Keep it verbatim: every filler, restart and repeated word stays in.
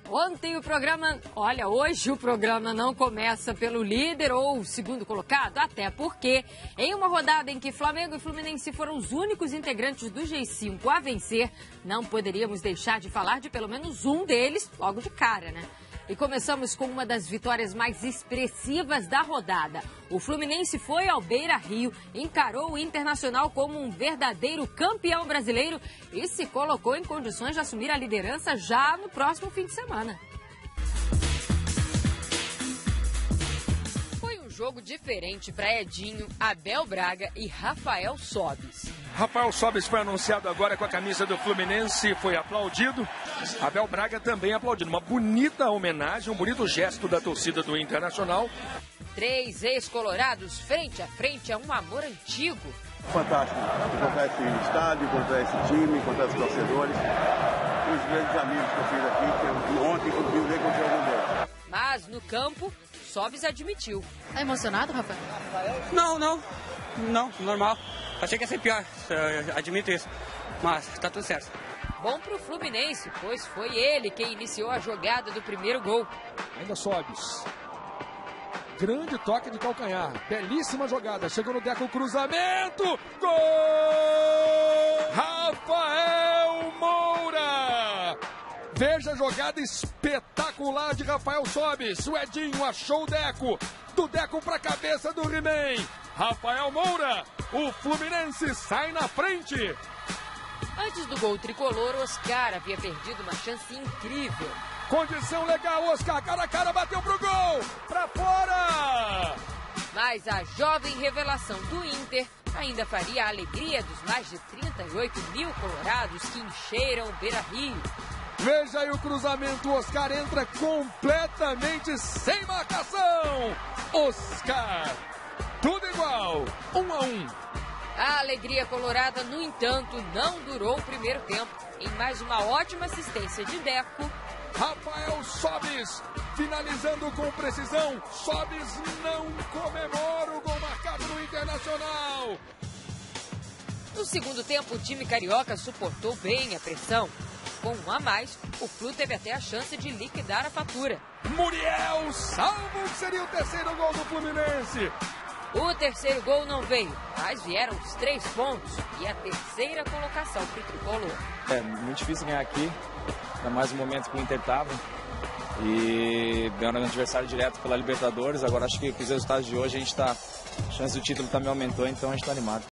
Ontem o programa, olha, hoje o programa não começa pelo líder ou segundo colocado, até porque em uma rodada em que Flamengo e Fluminense foram os únicos integrantes do G cinco a vencer, não poderíamos deixar de falar de pelo menos um deles logo de cara, né? E começamos com uma das vitórias mais expressivas da rodada. O Fluminense foi ao Beira-Rio, encarou o Internacional como um verdadeiro campeão brasileiro e se colocou em condições de assumir a liderança já no próximo fim de semana. Foi um jogo diferente para Edinho, Abel Braga e Rafael Sobis. Rafael Sobis foi anunciado agora com a camisa do Fluminense, foi aplaudido. Abel Braga também aplaudido. Uma bonita homenagem, um bonito gesto da torcida do Internacional. Três ex-colorados frente a frente a um amor antigo. Fantástico encontrar esse estádio, encontrar esse time, encontrar os torcedores. Os grandes amigos que eu fiz aqui, que eu ontem consegui ver contra algum deles. Mas no campo, Sobis admitiu. Tá emocionado, Rafael? Não, não. Não, normal. Achei que ia ser pior, admito isso. Mas tá tudo certo. Bom pro Fluminense, pois foi ele quem iniciou a jogada do primeiro gol. Ainda Sobis. Grande toque de calcanhar. Belíssima jogada. Chegou no Deco, cruzamento. Gol! Rafael Moura! Veja a jogada espetacular de Rafael Sobis. O Edinho achou o Deco. Do Deco para a cabeça do He-Man. Rafael Moura. O Fluminense sai na frente. Antes do gol tricolor, Oscar havia perdido uma chance incrível. Condição legal, Oscar. Cara a cara, bateu pro gol. Pra fora. Mas a jovem revelação do Inter ainda faria a alegria dos mais de trinta e oito mil colorados que encheram o Beira-Rio. Veja aí o cruzamento, o Oscar entra completamente sem marcação. Oscar, tudo igual, um a um. A alegria colorada, no entanto, não durou o primeiro tempo. Em mais uma ótima assistência de Deco, Rafael Sobis, finalizando com precisão. Sobis não comemora o gol marcado no Internacional. No segundo tempo, o time carioca suportou bem a pressão. Com um a mais, o Flu teve até a chance de liquidar a fatura. Muriel salvo, que seria o terceiro gol do Fluminense. O terceiro gol não veio, mas vieram os três pontos e a terceira colocação para o tricolor. É muito difícil ganhar aqui, ainda mais o momento que o Inter estava. E ganhando um adversário direto pela Libertadores. Agora acho que com os resultados de hoje a gente está, a chance do título também aumentou, então a gente está animado.